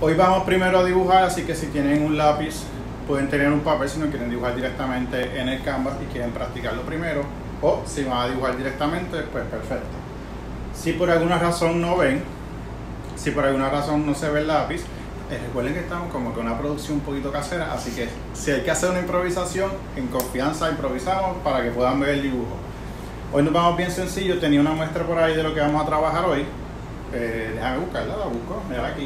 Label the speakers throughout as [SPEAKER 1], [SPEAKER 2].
[SPEAKER 1] Hoy vamos primero a dibujar, así que si tienen un lápiz pueden tener un papel si no quieren dibujar directamente en el canvas y quieren practicarlo primero, o si van a dibujar directamente, pues perfecto. Si por alguna razón no ven, si por alguna razón no se ve el lápiz, recuerden que estamos como que una producción un poquito casera, así que si hay que hacer una improvisación, en confianza improvisamos para que puedan ver el dibujo. Hoy nos vamos bien sencillo, tenía una muestra por ahí de lo que vamos a trabajar hoy. Déjame buscarla, la busco, mira aquí.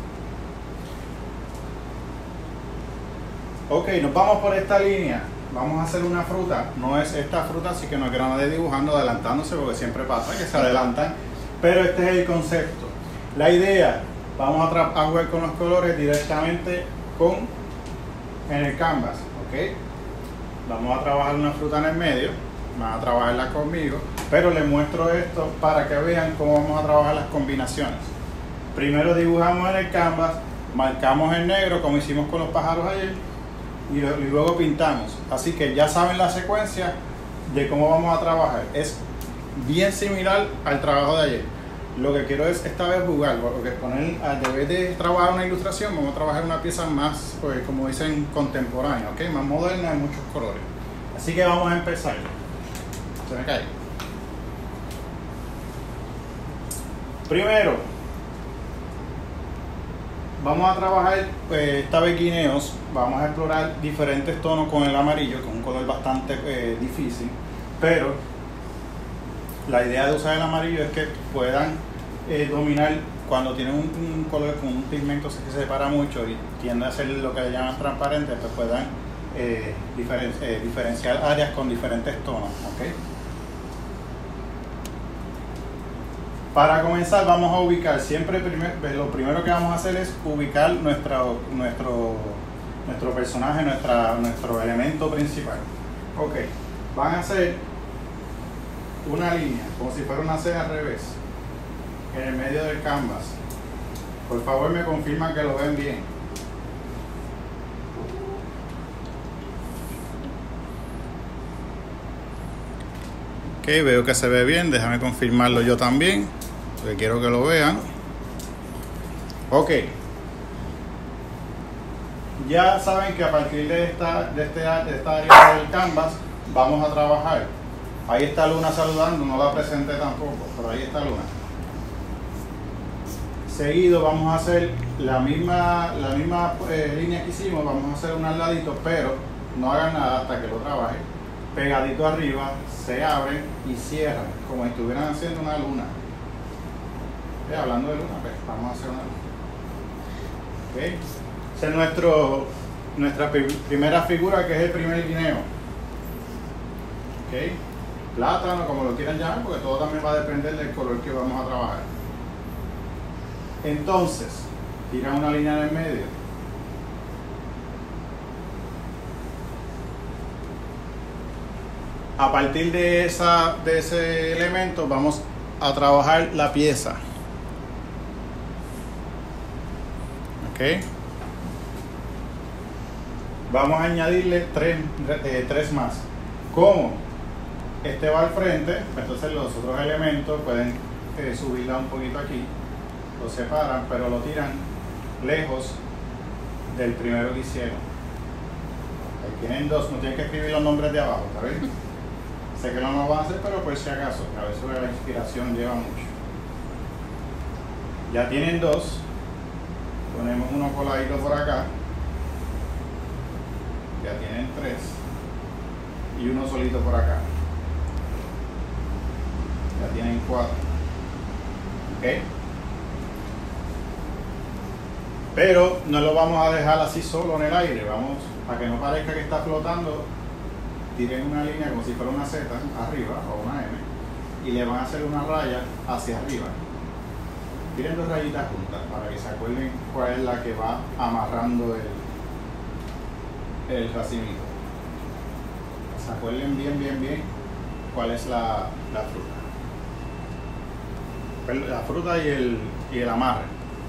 [SPEAKER 1] Ok, nos vamos por esta línea. Vamos a hacer una fruta, no es esta fruta, así que no quiero a nadie dibujando, adelantándose, porque siempre pasa que se adelantan, pero este es el concepto. La idea, vamos a jugar con los colores directamente en el canvas, ok. Vamos a trabajar una fruta en el medio, van a trabajarla conmigo, pero les muestro esto para que vean cómo vamos a trabajar las combinaciones. Primero dibujamos en el canvas, marcamos en negro como hicimos con los pájaros ayer, y luego pintamos. Así que ya saben la secuencia de cómo vamos a trabajar. Es bien similar al trabajo de ayer. Lo que quiero es esta vez jugar, porque al vez de trabajar una ilustración, vamos a trabajar una pieza más, pues, como dicen, contemporánea, ¿okay? Más moderna, de muchos colores. Así que vamos a empezar. Se me cae. Primero, vamos a trabajar esta vez guineos. Vamos a explorar diferentes tonos con el amarillo, que es un color bastante difícil, pero la idea de usar el amarillo es que puedan dominar cuando tienen un color con un pigmento que se separa mucho y tiende a ser lo que le llaman transparente, pues puedan diferenciar áreas con diferentes tonos, ¿okay? Para comenzar vamos a ubicar, siempre lo primero que vamos a hacer es ubicar nuestro personaje, nuestro elemento principal. Ok, van a hacer una línea, como si fuera una C al revés, en el medio del canvas. Por favor me confirman que lo ven bien. Ok, veo que se ve bien, déjame confirmarlo yo también, porque quiero que lo vean. Ok. Ya saben que a partir de esta área del canvas vamos a trabajar. Ahí está Luna saludando, no la presenté tampoco, pero ahí está Luna. Seguido vamos a hacer la misma línea que hicimos, vamos a hacer un al ladito, pero no hagan nada hasta que lo trabajen. Pegadito arriba, se abren y cierran, como si estuvieran haciendo una luna. Hablando de luna, pues vamos a hacer una luna. Okay. Esa es nuestra primera figura, que es el primer guineo. Okay. Plátano, como lo quieran llamar, porque todo también va a depender del color que vamos a trabajar. Entonces, tiran una línea en el medio. A partir de ese elemento vamos a trabajar la pieza. Ok. Vamos a añadirle tres más. ¿Cómo? Este va al frente, entonces los otros elementos pueden subirla un poquito aquí, lo separan, pero lo tiran lejos del primero que hicieron. Ahí tienen dos, no tienen que escribir los nombres de abajo, ¿está bien? Sé que no lo van a hacer, pero por si acaso, a veces la inspiración lleva mucho. Ya tienen dos, ponemos uno coladito por acá, ya tienen tres, y uno solito por acá. Ya tienen 4. ¿Ok? Pero no lo vamos a dejar así solo en el aire. Vamos, para que no parezca que está flotando, tiren una línea como si fuera una Z arriba o una M y le van a hacer una raya hacia arriba. Tiren dos rayitas juntas para que se acuerden cuál es la que va amarrando el racimito. Se acuerden bien cuál es la fruta. La fruta y el amarre.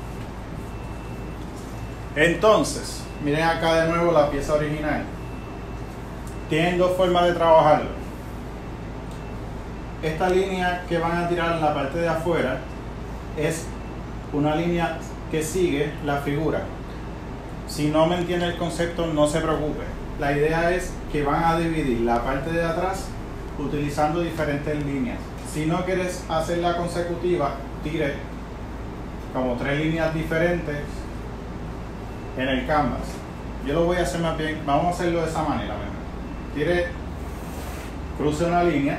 [SPEAKER 1] Entonces, miren acá de nuevo la pieza original. Tienen dos formas de trabajarlo. Esta línea que van a tirar en la parte de afuera es una línea que sigue la figura. Si no me entiende el concepto, no se preocupe. La idea es que van a dividir la parte de atrás utilizando diferentes líneas. Si no quieres hacerla consecutiva, tire como 3 líneas diferentes en el canvas. Yo lo voy a hacer más bien, vamos a hacerlo de esa manera. Tire, cruce una línea,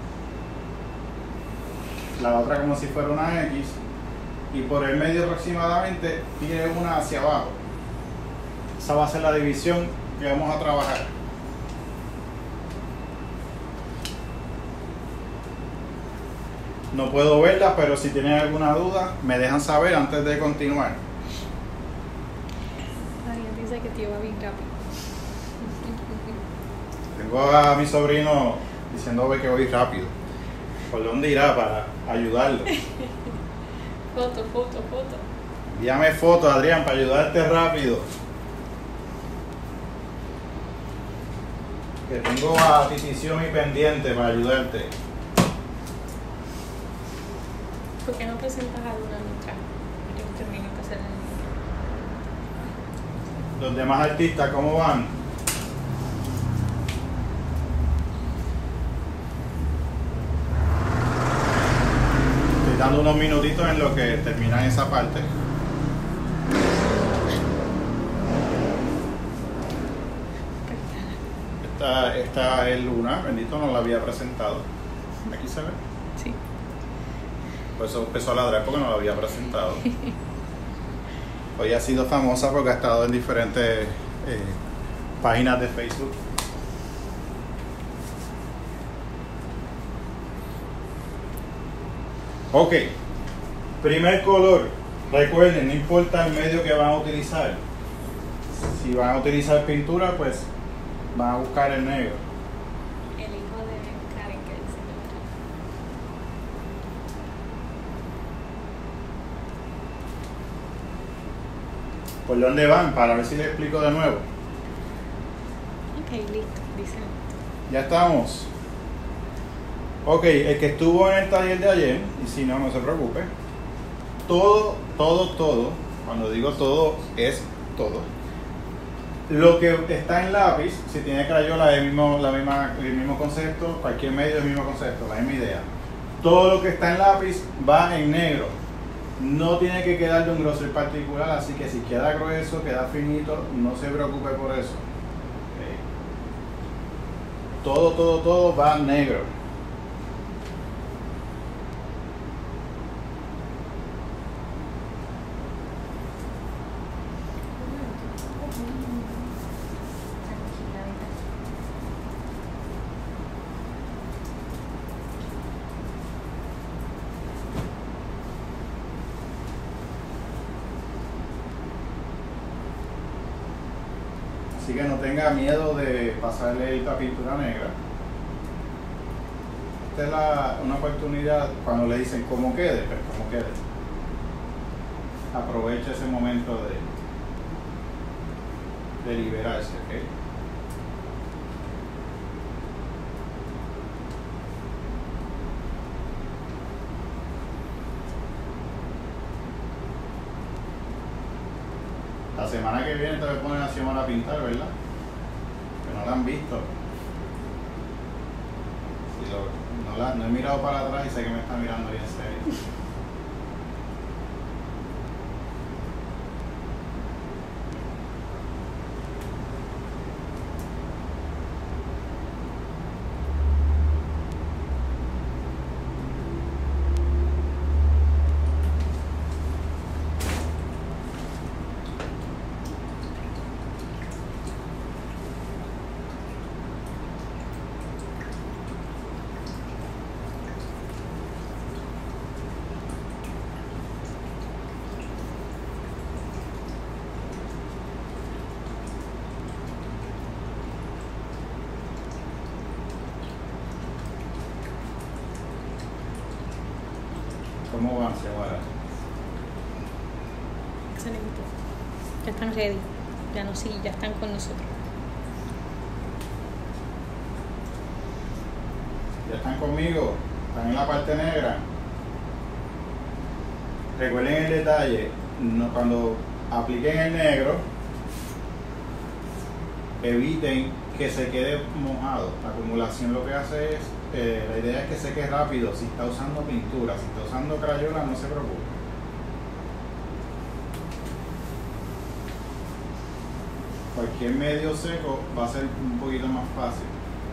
[SPEAKER 1] la otra como si fuera una X, y por el medio aproximadamente tire una hacia abajo. Esa va a ser la división que vamos a trabajar. No puedo verla, pero si tienen alguna duda, me dejan saber antes de continuar.
[SPEAKER 2] Alguien dice que tío va bien rápido.
[SPEAKER 1] Tengo a mi sobrino diciéndome que voy rápido. ¿Por dónde irá para ayudarlo?
[SPEAKER 2] Foto.
[SPEAKER 1] Envíame fotos, Adrián, para ayudarte rápido. Que tengo a Titición y pendiente para ayudarte.
[SPEAKER 2] ¿Por qué no presentas alguna mientras yo termino de hacer el...
[SPEAKER 1] Los demás artistas, ¿cómo van? Estoy dando unos minutitos en lo que terminan esa parte. Esta es Luna, bendito, no la había presentado. ¿Aquí se ve?
[SPEAKER 2] Sí.
[SPEAKER 1] Por eso empezó a ladrar porque no la había presentado. Hoy ha sido famosa porque ha estado en diferentes páginas de Facebook. Ok, primer color. Recuerden, no importa el medio que van a utilizar. Si van a utilizar pintura, pues van a buscar el negro.
[SPEAKER 2] El hijo de Karen que dice
[SPEAKER 1] ¿Por dónde van? Para ver si les explico de nuevo.
[SPEAKER 2] ok, listo, dicen.
[SPEAKER 1] Ya estamos. Ok, el que estuvo en el taller de ayer, y si no, no se preocupe. Todo, cuando digo todo, es todo. Lo que está en lápiz, si tiene crayola, es el mismo concepto, cualquier medio es el mismo concepto, la misma idea. Todo lo que está en lápiz va en negro. No tiene que quedar de un grosor particular, así que si queda grueso, queda finito, no se preocupe por eso. Okay. Todo va negro. Así que no tenga miedo de pasarle esta pintura negra. Esta es una oportunidad cuando le dicen cómo quede, pero cómo quede. Aprovecha ese momento de liberarse, ¿ok? La semana que viene te voy a poner a Xiomara a pintar, ¿verdad? Que no la han visto. No he mirado para atrás y sé que me está mirando bien serio. ¿Cómo van, Xiomara?
[SPEAKER 2] Excelente. Ya están ready. Ya están con nosotros.
[SPEAKER 1] Ya están conmigo, están en la parte negra. Recuerden el detalle, cuando apliquen el negro, eviten que se quede mojado. La acumulación lo que hace es, la idea es que seque rápido. Si está usando pintura, si está usando crayola, no se preocupe. Cualquier medio seco va a ser un poquito más fácil.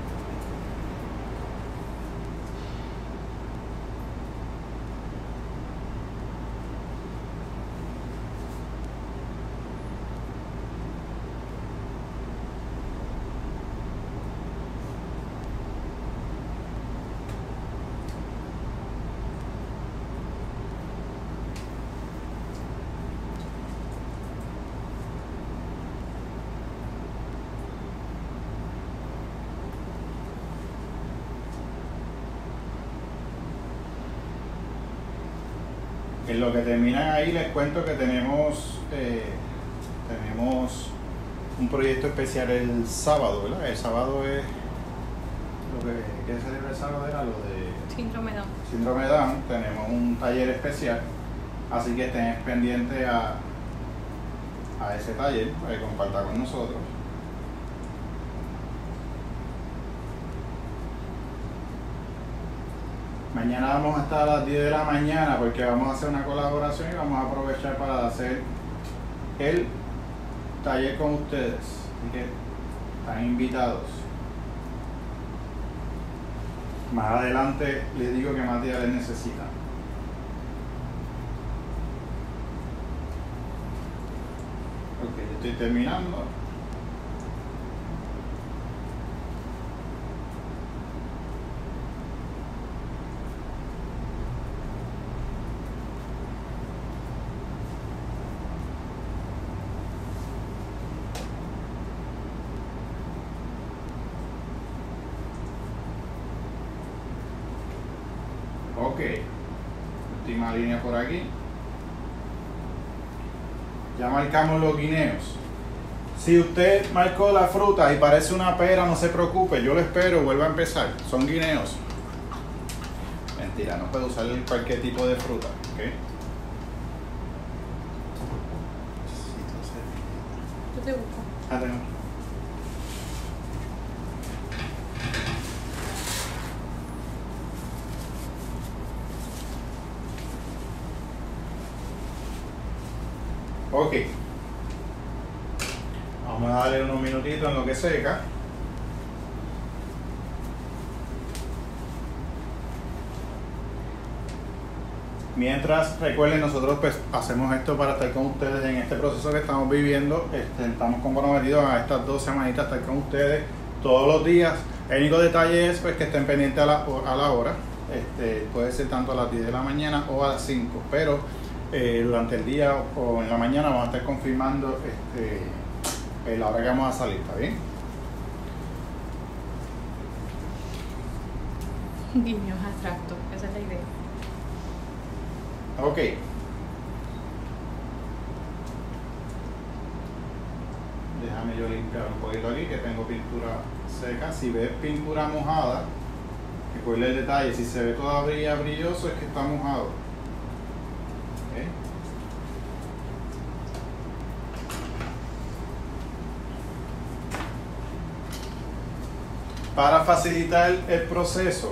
[SPEAKER 1] En lo que terminan ahí les cuento que tenemos un proyecto especial el sábado, ¿verdad? El sábado es lo que ¿qué celebra el sábado? Era lo de
[SPEAKER 2] Síndrome Down.
[SPEAKER 1] Síndrome Down. Tenemos un taller especial, así que estén pendientes a ese taller para que comparta con nosotros. Mañana vamos a estar a las 10 de la mañana porque vamos a hacer una colaboración y vamos a aprovechar para hacer el taller con ustedes. Así que están invitados. Más adelante les digo que materiales necesitan. Ok, estoy terminando. Ok, última línea por aquí. Ya marcamos los guineos. Si usted marcó la fruta y parece una pera, no se preocupe, yo lo espero, vuelva a empezar. Son guineos. Mentira, no puede usar cualquier tipo de fruta. ¿Okay?
[SPEAKER 2] Yo te busco.
[SPEAKER 1] Adelante. Ok, vamos a darle unos minutitos en lo que seca. Mientras, recuerden, nosotros pues hacemos esto para estar con ustedes en este proceso que estamos viviendo. Estamos comprometidos a estas 2 semanitas estar con ustedes todos los días. El único detalle es pues que estén pendientes a la hora. Puede ser tanto a las 10 de la mañana o a las 5, pero durante el día o en la mañana vamos a estar confirmando la hora que vamos a salir, ¿está bien?
[SPEAKER 2] Guiños abstractos, esa es la idea.
[SPEAKER 1] Ok. Déjame yo limpiar un poquito aquí que tengo pintura seca. Si ves pintura mojada, recuerda el detalle, si se ve todavía brilloso es que está mojado. ¿Okay? Para facilitar el proceso,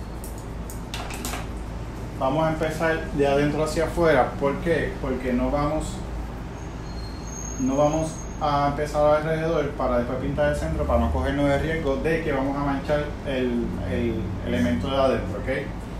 [SPEAKER 1] vamos a empezar de adentro hacia afuera. ¿Por qué? Porque no vamos a empezar alrededor para después pintar el centro, para no cogernos el riesgo de que vamos a manchar el elemento de adentro, ¿ok?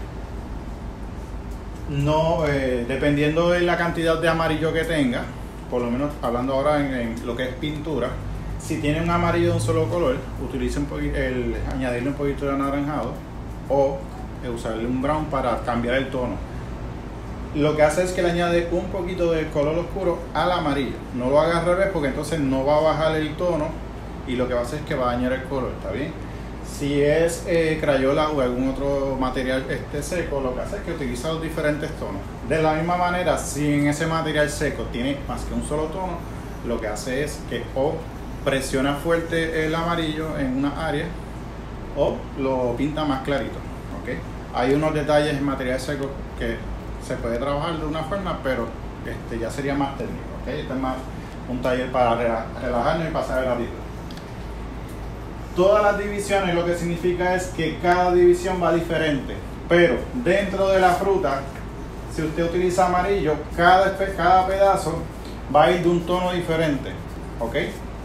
[SPEAKER 1] No, dependiendo de la cantidad de amarillo que tenga, por lo menos hablando ahora en lo que es pintura, si tiene un amarillo de un solo color, utilice añadirle un poquito de anaranjado o usarle un brown para cambiar el tono. Lo que hace es que le añade un poquito de color oscuro al amarillo. No lo haga al revés porque entonces no va a bajar el tono y lo que va a hacer es que va a dañar el color, ¿está bien? Si es crayola o algún otro material seco, lo que hace es que utiliza los diferentes tonos. De la misma manera, si en ese material seco tiene más que un solo tono, lo que hace es que o presiona fuerte el amarillo en una área o lo pinta más clarito, ¿ok? Hay unos detalles en material seco que se puede trabajar de una forma, pero ya sería más técnico, ¿ok? Este es más un taller para relajarnos y pasar el ratito. Todas las divisiones lo que significa es que cada división va diferente, pero dentro de la fruta, si usted utiliza amarillo, cada pedazo va a ir de un tono diferente, ¿ok?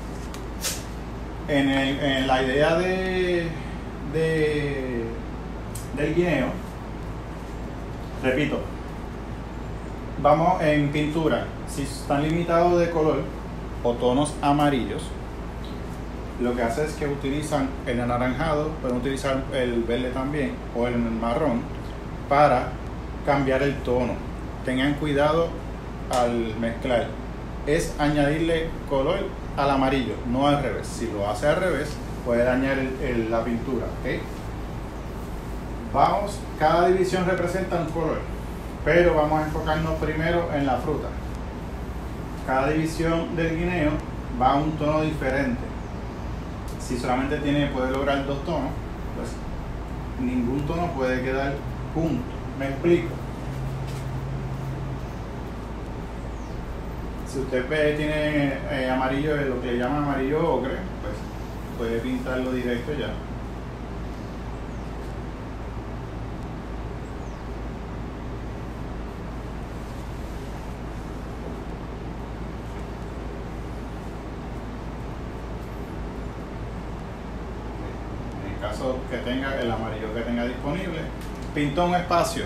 [SPEAKER 1] En la idea del guineo, repito, vamos en pintura, si están limitados de color o tonos amarillos, lo que hace es que utilizan el anaranjado, pueden utilizar el verde también o el marrón para cambiar el tono. Tengan cuidado al mezclar, es añadirle color al amarillo, no al revés. Si lo hace al revés, puede dañar la pintura, ¿ok? Vamos, cada división representa un color, pero vamos a enfocarnos primero en la fruta. Cada división del guineo va a un tono diferente. Si solamente puede lograr 2 tonos, pues ningún tono puede quedar junto. ¿Me explico? Si usted ve, tiene amarillo, lo que llaman amarillo ocre, pues puede pintarlo directo ya. En el caso que tenga el amarillo que tenga disponible, pinta un espacio.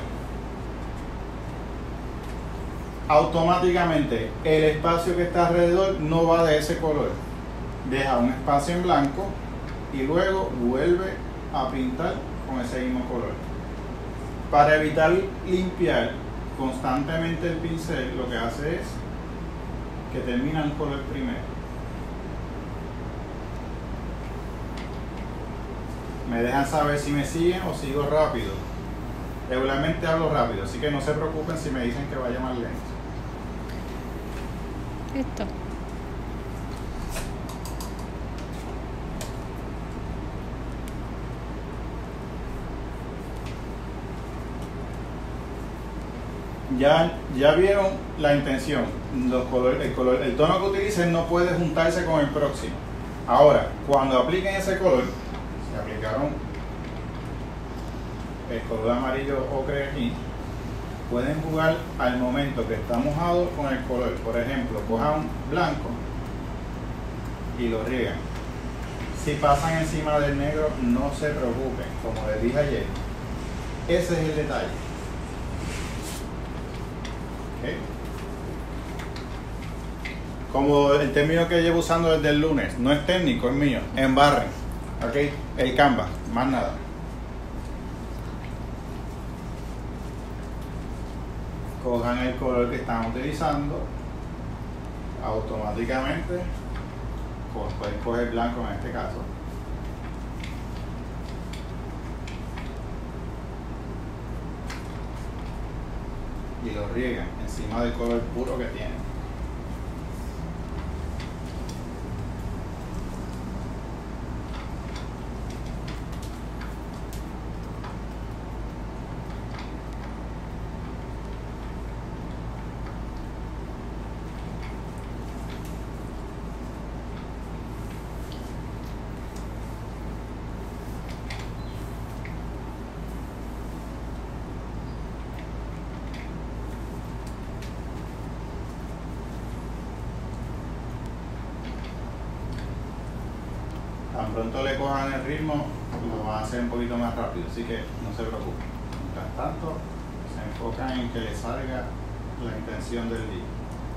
[SPEAKER 1] Automáticamente el espacio que está alrededor no va de ese color, deja un espacio en blanco y luego vuelve a pintar con ese mismo color. Para evitar limpiar constantemente el pincel, lo que hace es que termina un color primero. Me dejan saber si me siguen o sigo rápido. Regularmente hablo rápido, así que no se preocupen si me dicen que vaya más lento.
[SPEAKER 2] Listo.
[SPEAKER 1] Ya vieron la intención. El tono que utilicen no puede juntarse con el próximo. Ahora, cuando apliquen ese color, si aplicaron el color amarillo ocre aquí, pueden jugar al momento que está mojado con el color. Por ejemplo, cojan blanco y lo riegan. Si pasan encima del negro, no se preocupen, como les dije ayer. Ese es el detalle. ¿Okay? Como el término que llevo usando desde el lunes, no es técnico, es mío, embarren. ¿Okay? El canvas, más nada. Cojan el color que están utilizando, automáticamente pueden coger blanco en este caso, y lo riegan encima del color puro que tienen. Tan pronto le cojan el ritmo, lo van a hacer un poquito más rápido, así que no se preocupen. Mientras tanto, se enfocan en que le salga la intención del día.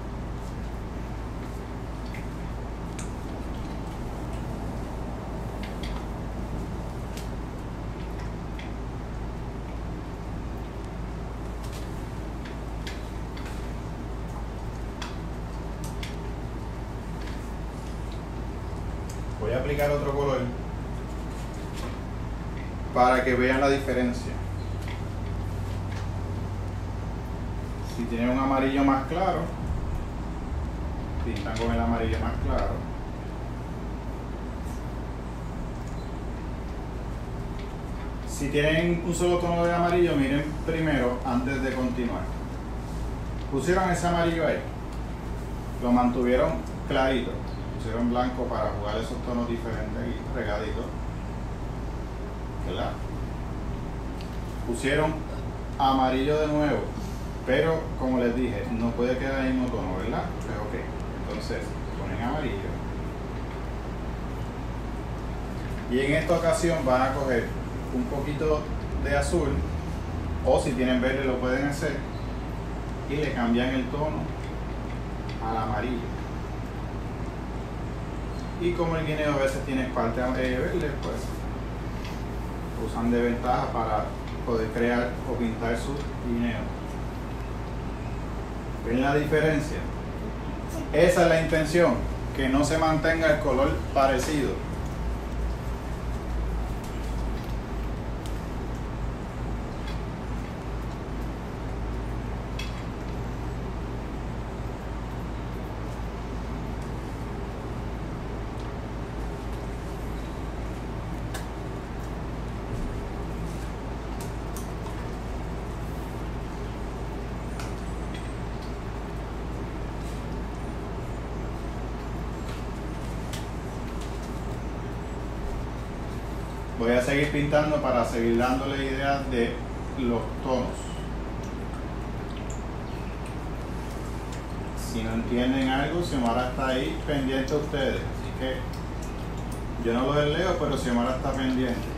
[SPEAKER 1] Voy a aplicar otro color para que vean la diferencia. Si tienen un amarillo más claro, pintan con el amarillo más claro. Si tienen un solo tono de amarillo, miren primero antes de continuar. Pusieron ese amarillo ahí, lo mantuvieron clarito, pusieron blanco para jugar esos tonos diferentes aquí, regaditos, ¿verdad? Pusieron amarillo de nuevo, pero como les dije, no puede quedar el mismo tono, ¿verdad? Pues ok, entonces ponen amarillo. Y en esta ocasión van a coger un poquito de azul, o si tienen verde lo pueden hacer, y le cambian el tono al amarillo. Y como el guineo a veces tiene parte verde, pues usan de ventaja para poder crear o pintar su guineo. ¿Ven la diferencia? Esa es la intención, que no se mantenga el color parecido. Voy a seguir pintando para seguir dándole ideas de los tonos. Si no entienden algo, Xiomara está ahí pendiente a ustedes. Así que yo no lo leo, pero Xiomara está pendiente.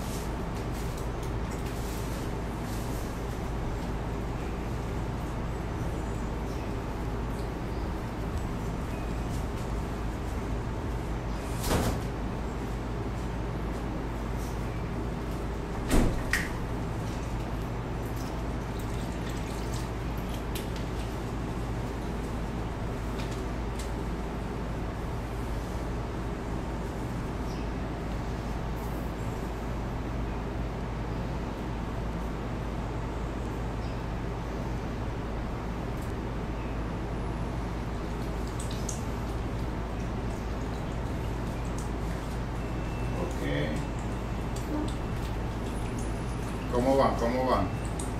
[SPEAKER 1] ¿Cómo van? ¿Cómo van?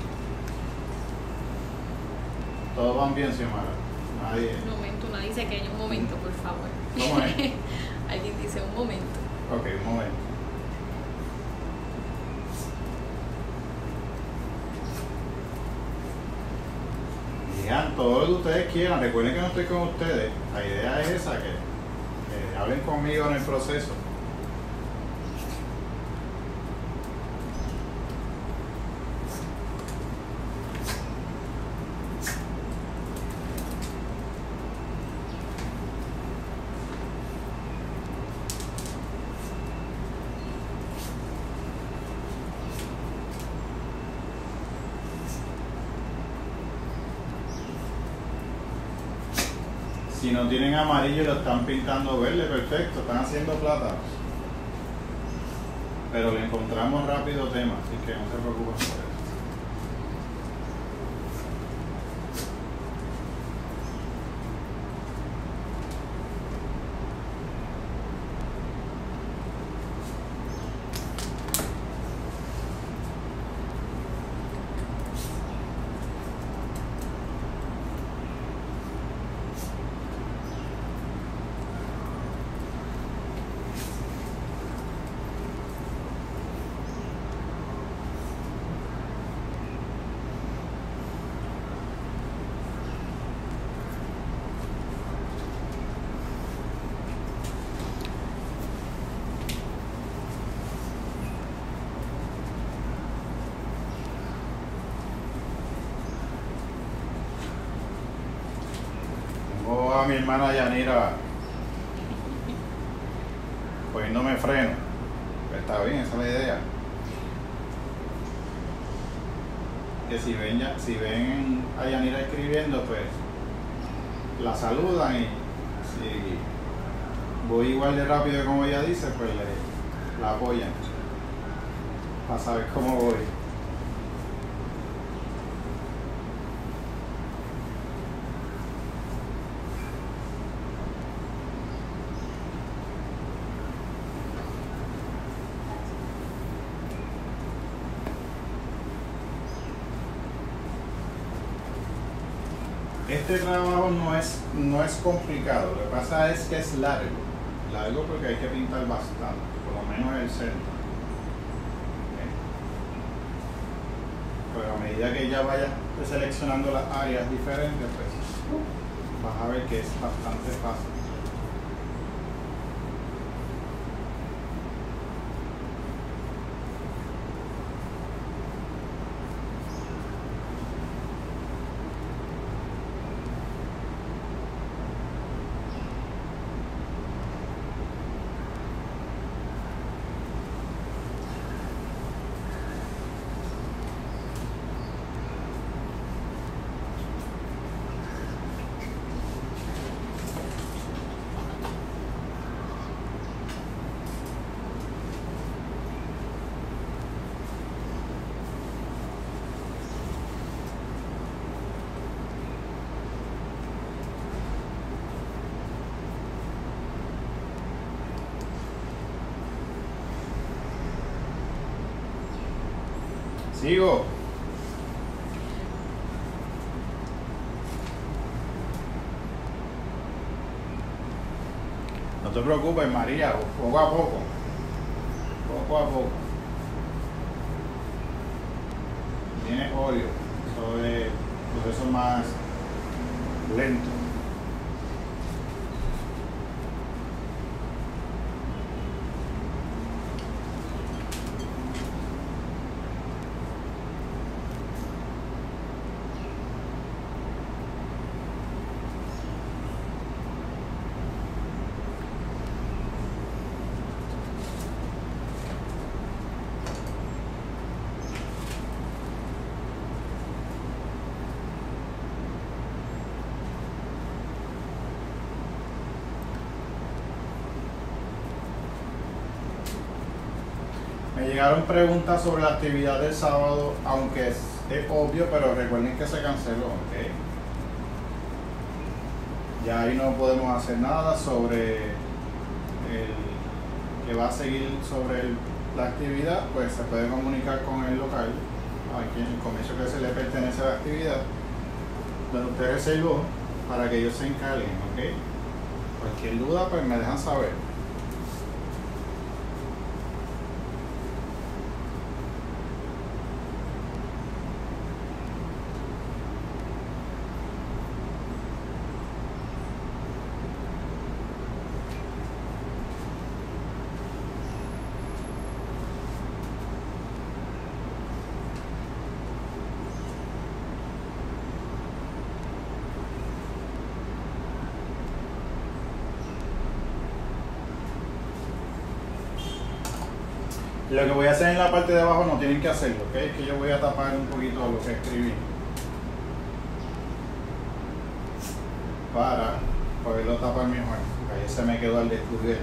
[SPEAKER 1] ¿Todos van bien, Xiomara? Nadie.
[SPEAKER 2] Un momento, nadie dice que hay un momento, por favor.
[SPEAKER 1] ¿Cómo es?
[SPEAKER 2] Alguien dice un momento.
[SPEAKER 1] Ok, un momento. Digan todo lo que ustedes quieran. Recuerden que no estoy con ustedes. La idea es esa, que hablen conmigo en el proceso. Si no tienen amarillo y lo están pintando verde, perfecto, están haciendo plátanos. Pero le encontramos rápido tema, así que no se preocupen por eso. A mi hermana Yanira poniéndome freno. Está bien, esa es la idea. Que si ven a Yanira escribiendo, pues la saludan, y si voy igual de rápido como ella dice, pues la apoyan para saber cómo voy. Este trabajo no es complicado, lo que pasa es que es largo porque hay que pintar bastante, por lo menos el centro. Pero a medida que ya vayas seleccionando las áreas diferentes, pues vas a ver que es bastante fácil. Sigo. No te preocupes, María, poco a poco. Poco a poco. Tiene óleo. Eso es un proceso más lento. Me llegaron preguntas sobre la actividad del sábado, aunque es obvio, pero recuerden que se canceló, ¿ok? Ya ahí no podemos hacer nada sobre el que va a seguir sobre la actividad, pues se puede comunicar con el local, aquí en el comercio que se le pertenece a la actividad, donde usted reservó, para que ellos se encarguen, ¿ok? Cualquier duda, pues me dejan saber. Lo que voy a hacer en la parte de abajo no tienen que hacerlo, ¿ok? Es que yo voy a tapar un poquito lo que escribí para poderlo tapar mejor, porque ahí se me quedó al descubierto.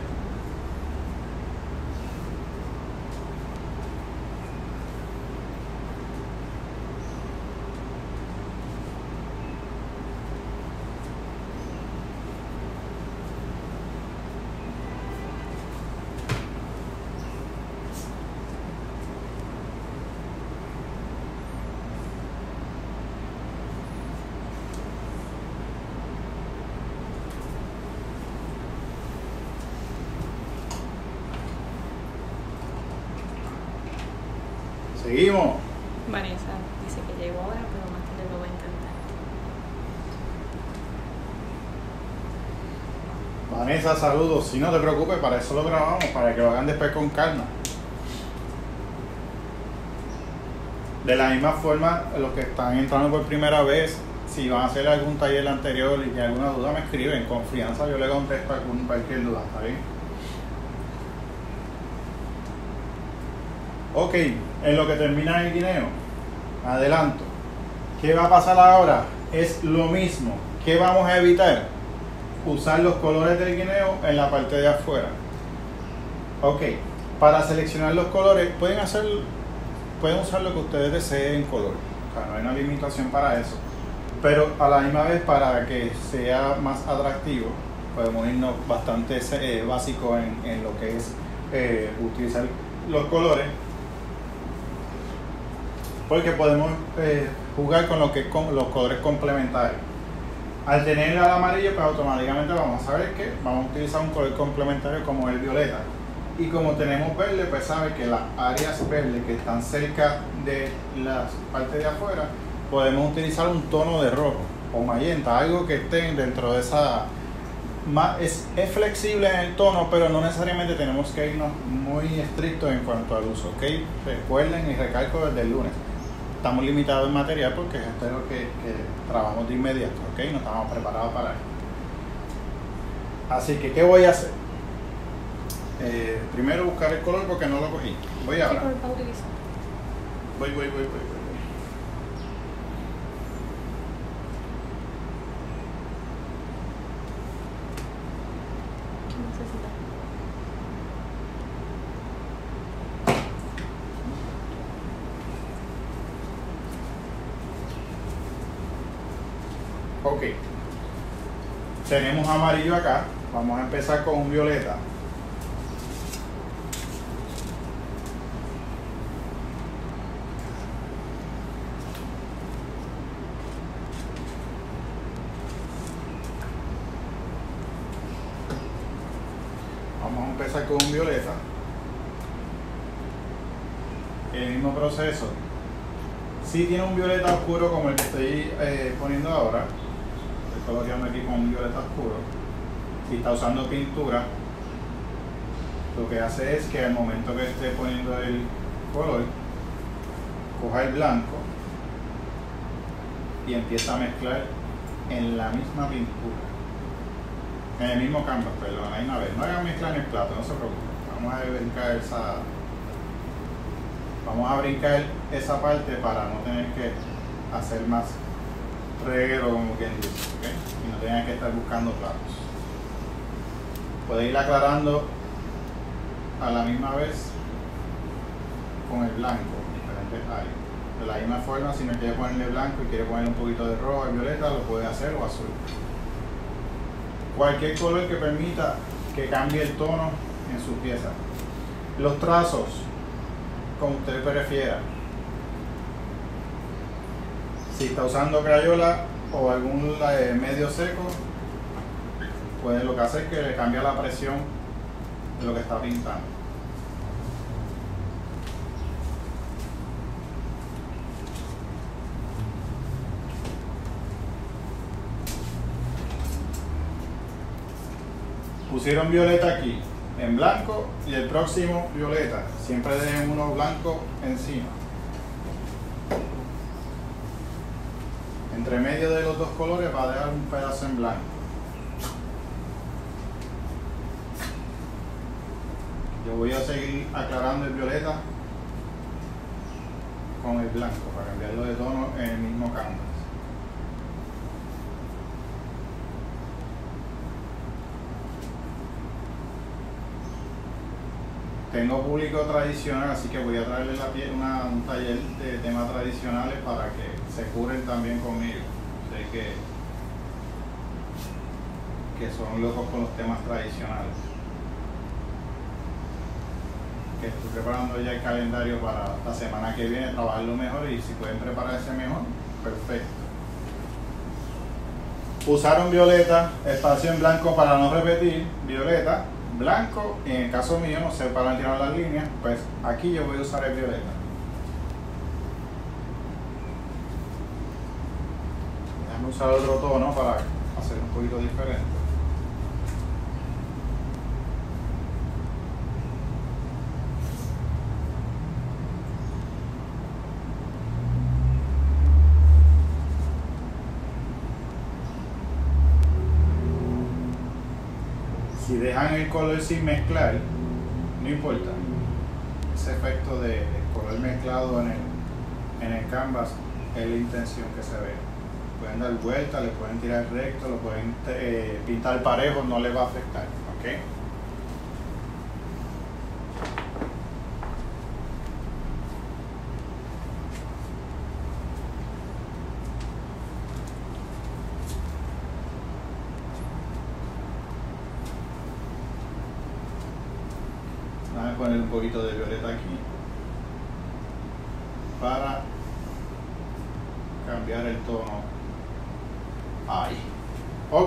[SPEAKER 1] Seguimos.
[SPEAKER 2] Vanessa dice que llegó ahora, pero más tarde lo va a intentar.
[SPEAKER 1] Vanessa, saludos. Si no te preocupes, para eso lo grabamos, para que lo hagan después con calma. De la misma forma, los que están entrando por primera vez, si van a hacer algún taller anterior y tienen alguna duda, me escriben. Confianza, yo le contesto con cualquier duda, ¿está bien? Ok, en lo que termina el guineo, adelanto. ¿Qué va a pasar ahora? Es lo mismo. ¿Qué vamos a evitar? Usar los colores del guineo en la parte de afuera. Ok, para seleccionar los colores pueden usar lo que ustedes deseen en color. O sea, no hay una limitación para eso. Pero a la misma vez, para que sea más atractivo, podemos irnos bastante básico en lo que es utilizar los colores. Porque podemos jugar con lo que con los colores complementarios. Al tener el amarillo, pues automáticamente vamos a saber que vamos a utilizar un color complementario como el violeta. Y como tenemos verde, pues sabe que las áreas verdes que están cerca de las partes de afuera, podemos utilizar un tono de rojo o magenta, algo que esté dentro de esa... Es flexible en el tono, pero no necesariamente tenemos que irnos muy estrictos en cuanto al uso, ¿ok? Recuerden y recalco desde el lunes. Estamos limitados en material porque esto es lo que trabajamos de inmediato, ¿ok? No estamos preparados para esto. Así que, ¿qué voy a hacer? Primero buscar el color porque no lo cogí. Voy ahora.
[SPEAKER 2] ¿Qué color vas a utilizar?
[SPEAKER 1] Voy.
[SPEAKER 2] ¿Qué necesitas?
[SPEAKER 1] Ok. Tenemos amarillo acá. Vamos a empezar con un violeta. Vamos a empezar con un violeta. El mismo proceso. Si tiene un violeta oscuro como el que estoy poniendo ahora, estoy coloreando aquí con un violeta oscuro. Si está usando pintura, lo que hace es que al momento que esté poniendo el color, coja el blanco y empieza a mezclar en la misma pintura. En el mismo canvas, perdón, ahí una vez. No hagan mezcla en el plato, no se preocupen. Vamos a brincar esa parte para no tener que hacer más reguero, como quien dice, ¿ok? Y no tengan que estar buscando platos. Puede ir aclarando a la misma vez con el blanco, diferentes áreas. De la misma forma, si no quiere ponerle blanco y quiere ponerle un poquito de rojo y violeta, lo puede hacer, o azul. Cualquier color que permita que cambie el tono en su pieza. Los trazos, como usted prefiera. Si está usando crayola o algún medio seco, pues lo que hace es que le cambia la presión de lo que está pintando. Pusieron violeta aquí en blanco y el próximo violeta. Siempre dejen uno blanco encima. Entre medio de los dos colores va a dejar un pedazo en blanco. Yo voy a seguir aclarando el violeta con el blanco para cambiarlo de tono en el mismo canvas. Tengo público tradicional, así que voy a traerles un taller de temas tradicionales para que se curen también conmigo. Sé que son locos con los temas tradicionales. Que estoy preparando ya el calendario para la semana que viene, trabajarlo mejor, y si pueden prepararse mejor, perfecto. Usaron violeta, espacio en blanco para no repetir, violeta, blanco, y en el caso mío, no sé, para tirar las líneas, pues aquí yo voy a usar el violeta. Déjame usar otro tono para hacer un poquito diferente. Si dejan el color sin mezclar, no importa. Ese efecto de color mezclado en el canvas es la intención que se ve. Pueden dar vuelta, le pueden tirar recto, lo pueden pintar parejo, no les va a afectar. ¿Ok? Voy a poner un poquito de violeta aquí para cambiar el tono. Ahí. Ok.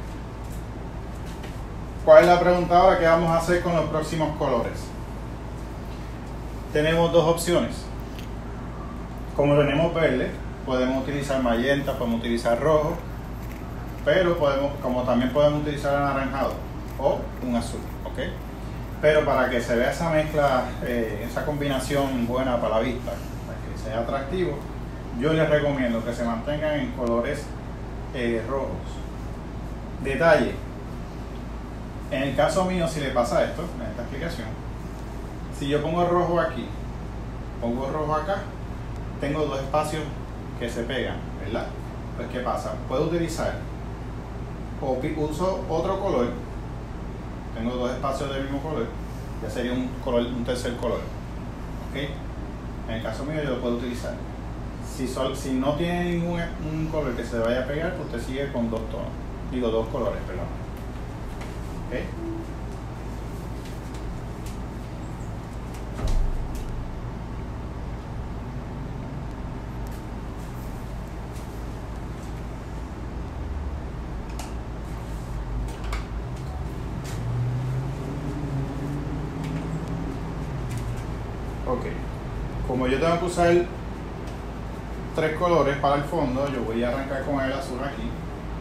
[SPEAKER 1] ¿Cuál es la pregunta ahora? ¿Qué vamos a hacer con los próximos colores? Tenemos dos opciones. Como tenemos verde, podemos utilizar magenta, podemos utilizar rojo, pero como también podemos utilizar anaranjado o un azul, ¿ok? Pero para que se vea esa mezcla, esa combinación buena para la vista, para que sea atractivo, yo les recomiendo que se mantengan en colores rojos. Detalle, en el caso mío, si le pasa esto, en esta explicación, si yo pongo rojo aquí, pongo rojo acá, tengo dos espacios que se pegan, ¿verdad? Pues ¿qué pasa? Puedo utilizar o uso otro color, tengo dos espacios del mismo color, ya sería un tercer color, ¿ok? En el caso mío yo lo puedo utilizar. Si no tiene ningún color que se vaya a pegar, pues usted sigue con dos colores, perdón. ¿Ok? Ok, como yo tengo que usar tres colores para el fondo, yo voy a arrancar con el azul aquí.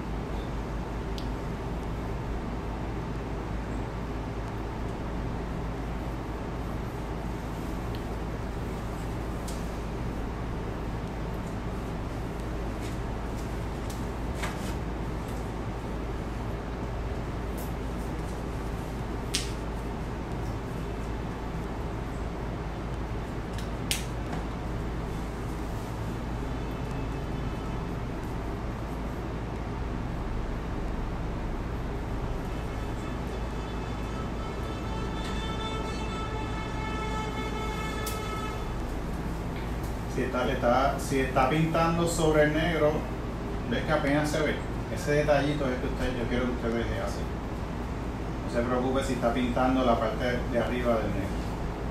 [SPEAKER 1] Si está pintando sobre el negro, ves que apenas se ve. Ese detallito es que yo quiero que usted vea así. No se preocupe si está pintando la parte de arriba del negro.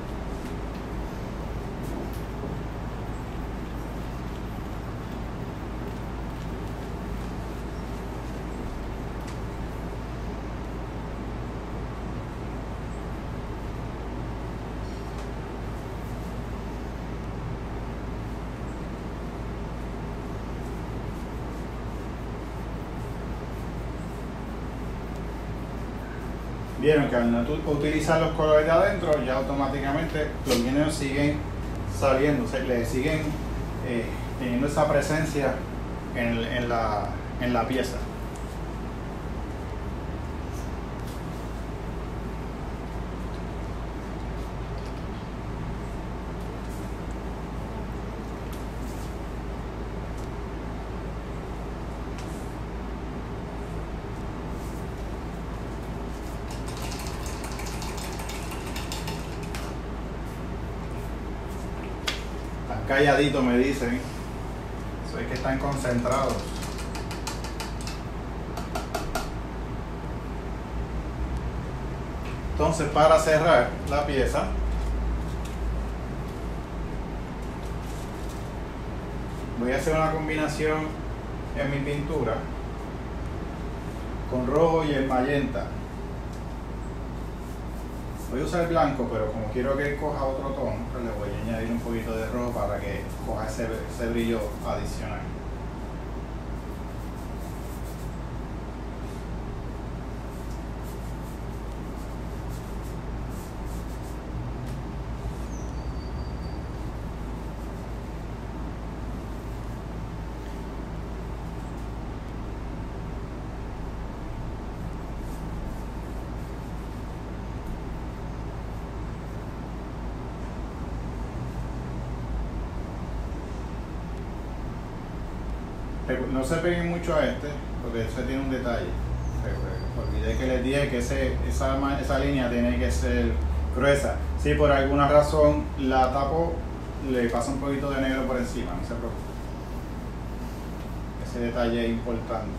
[SPEAKER 1] Vieron que al no utilizar los colores de adentro, ya automáticamente los líneas siguen saliendo, le siguen teniendo esa presencia en la pieza. Calladito me dicen, eso es que están concentrados. Entonces, para cerrar la pieza, voy a hacer una combinación en mi pintura con rojo y el magenta. Voy a usar el blanco, pero como quiero que coja otro tono, pues le voy a añadir un poquito de rojo para que coja ese brillo adicional. No se peguen mucho a este, porque ese tiene un detalle. Olvidé que les dije que esa línea tiene que ser gruesa. Si por alguna razón la tapo, le pasa un poquito de negro por encima, no se preocupe. Ese detalle es importante.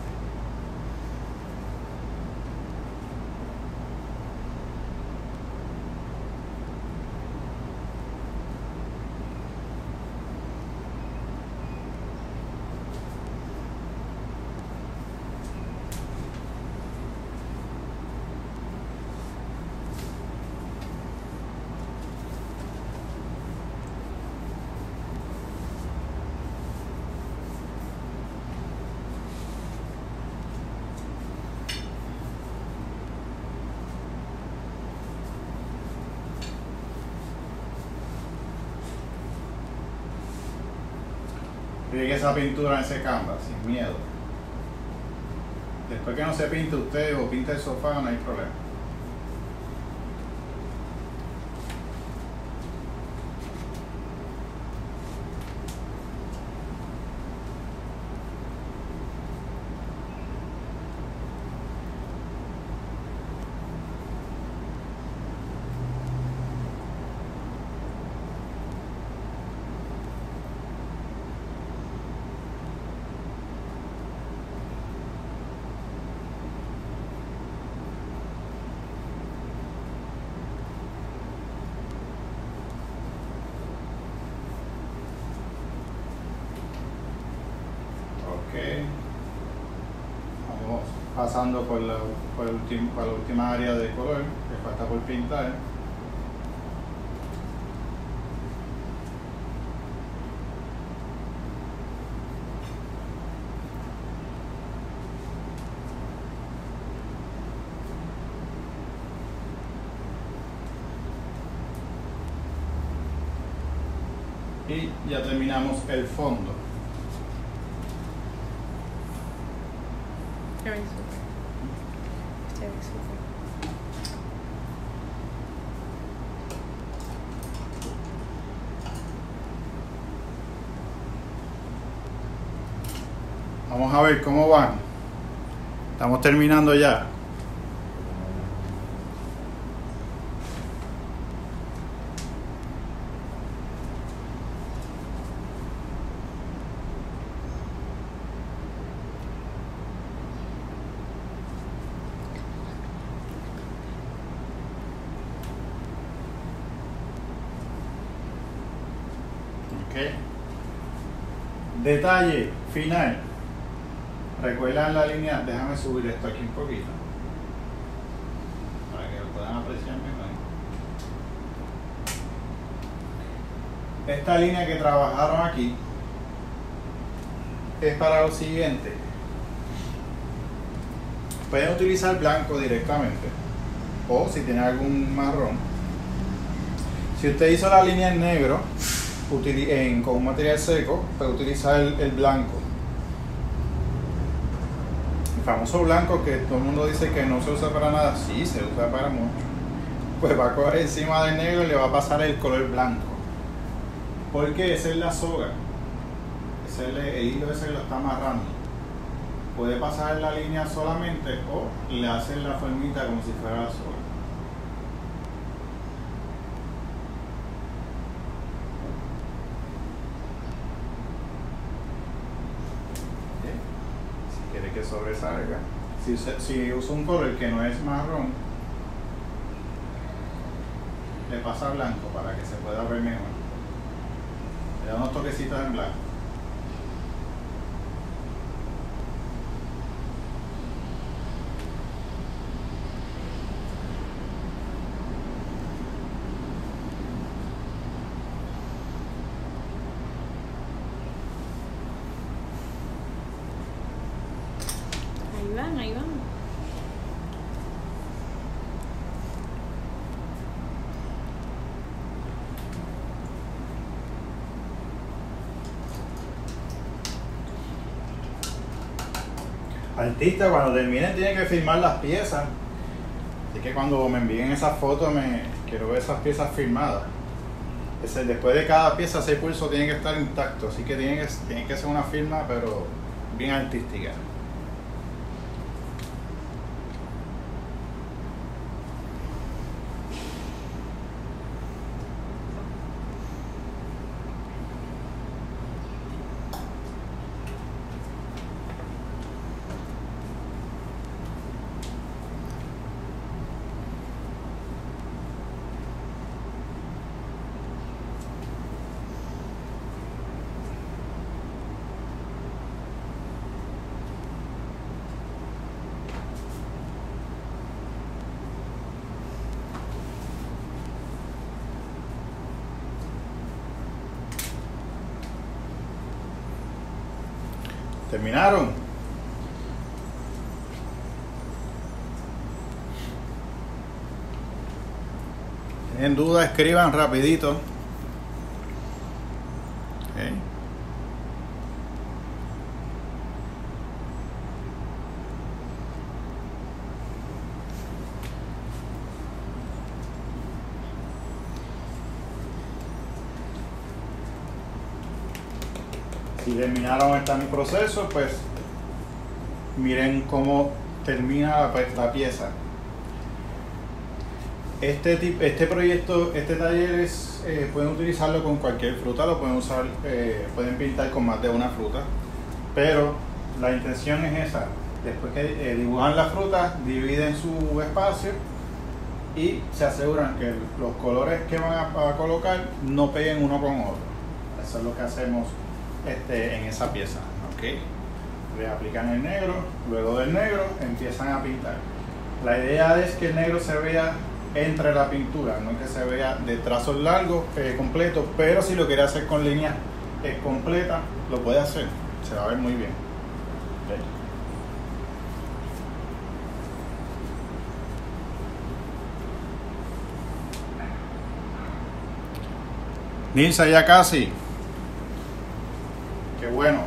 [SPEAKER 1] Riegue esa pintura en ese canvas, sin miedo. Después que no se pinte usted o pinte el sofá, no hay problema. Vamos pasando por la última área de color que falta por pintar. Y ya terminamos el fondo.
[SPEAKER 2] Se ve súper. Se ve súper.
[SPEAKER 1] Vamos a ver cómo van. Estamos terminando ya. Okay. Detalle final. Recuerdan la línea, déjame subir esto aquí un poquito para que lo puedan apreciar mejor. Esta línea que trabajaron aquí es para lo siguiente. Pueden utilizar blanco directamente o si tienen algún marrón. Si usted hizo la línea en negro con un material seco, puede utilizar el blanco. El famoso blanco que todo el mundo dice que no se usa para nada, sí se usa para mucho. Pues va a coger encima del negro y le va a pasar el color blanco. Porque esa es la soga. Ese es el hilo ese que lo está amarrando. Puede pasar la línea solamente o le hacen la formita como si fuera la soga. Que sobresalga. Si usa un color que no es marrón, le pasa blanco para que se pueda ver mejor. Le da unos toquecitos en blanco.
[SPEAKER 2] Ahí van.
[SPEAKER 1] Artista, cuando terminen tienen que firmar las piezas. Así que cuando me envíen esas fotos quiero ver esas piezas firmadas. Después de cada pieza ese pulso tiene que estar intacto, así que tiene que ser una firma pero bien artística. ¿Terminaron? ¿Tienen dudas? Escriban rapidito. Okay. Si terminaron este proceso, pues miren cómo termina la pieza. Este proyecto, este taller pueden utilizarlo con cualquier fruta, lo pueden usar, pueden pintar con más de una fruta, pero la intención es esa. Después que dibujan la fruta, dividen su espacio y se aseguran que los colores que van a colocar no peguen uno con otro. Eso es lo que hacemos en esa pieza. ¿Okay? Le aplican el negro, luego del negro empiezan a pintar. La idea es que el negro se vea entre la pintura, no que se vea de trazos largos, completo, pero si lo quiere hacer con líneas completas, lo puede hacer, se va a ver muy bien. Okay. Nilsa, ya casi. Qué bueno.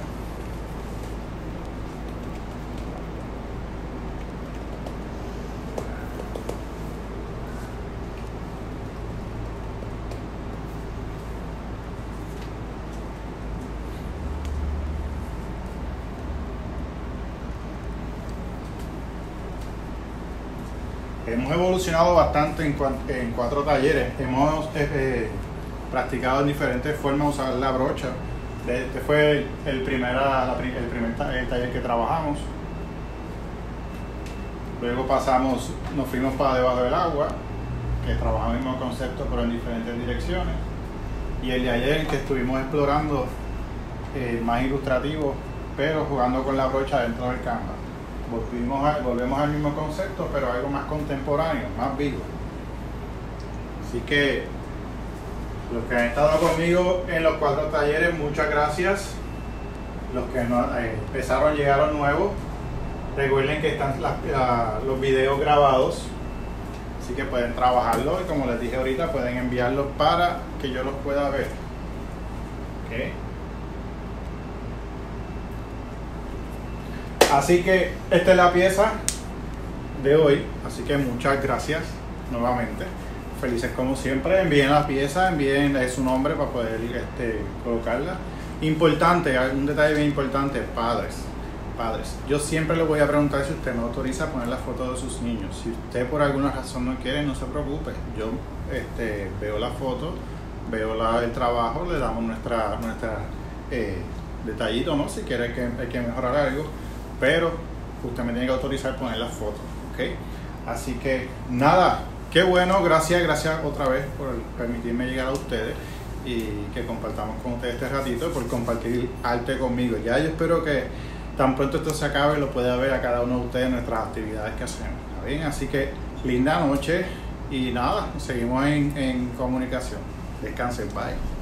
[SPEAKER 1] Hemos evolucionado bastante en 4 talleres. Hemos practicado en diferentes formas usar la brocha. Este fue el primer taller que trabajamos. Luego nos fuimos para debajo del agua, que trabajamos el mismo concepto pero en diferentes direcciones. Y el de ayer en que estuvimos explorando más ilustrativo, pero jugando con la brocha dentro del canvas. Volvemos al mismo concepto, pero algo más contemporáneo, más vivo. Así que los que han estado conmigo en los 4 talleres, muchas gracias. Los que no empezaron, llegaron nuevos. Recuerden que están los videos grabados, así que pueden trabajarlo y como les dije ahorita, pueden enviarlos para que yo los pueda ver. ¿Okay? Así que esta es la pieza de hoy, así que muchas gracias nuevamente. Felices como siempre. Envíen la pieza, envíen su nombre para poder colocarla. Importante, un detalle bien importante, padres. Yo siempre les voy a preguntar si usted me autoriza a poner la foto de sus niños. Si usted por alguna razón no quiere, no se preocupe. Yo veo la foto, veo el trabajo, le damos nuestra detallito, ¿no? Si quiere hay que mejorar algo. Pero usted me tiene que autorizar a poner las fotos, ¿ok? Así que nada, qué bueno, gracias otra vez por permitirme llegar a ustedes y que compartamos con ustedes este ratito, por compartir arte conmigo. Ya yo espero que tan pronto esto se acabe lo pueda ver a cada uno de ustedes en nuestras actividades que hacemos, ¿está bien? Así que linda noche y nada, seguimos en comunicación. Descansen, bye.